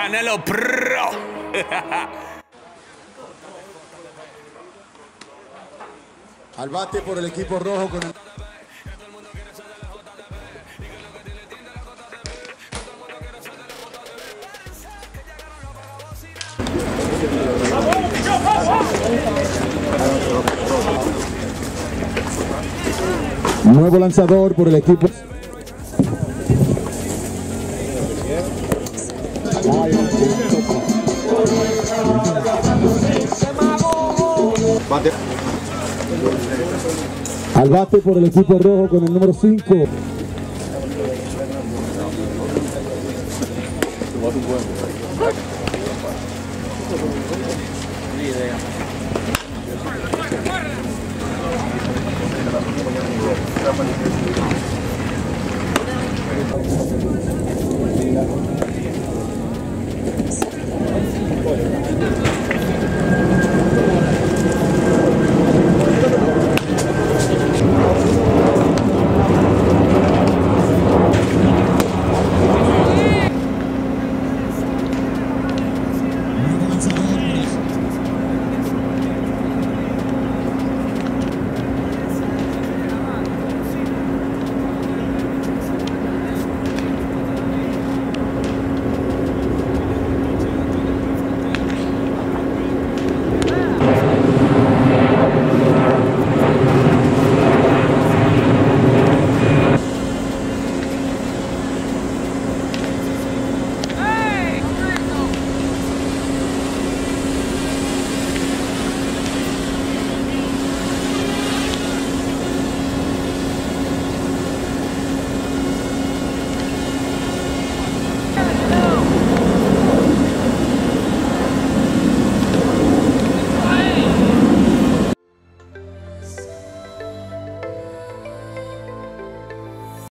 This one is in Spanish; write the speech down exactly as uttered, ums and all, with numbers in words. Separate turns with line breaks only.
Canelo Pro.
Al bate por el equipo rojo con el... Nuevo lanzador por el equipo. Bate. Al bate por el equipo rojo con el número cinco.
Ni idea.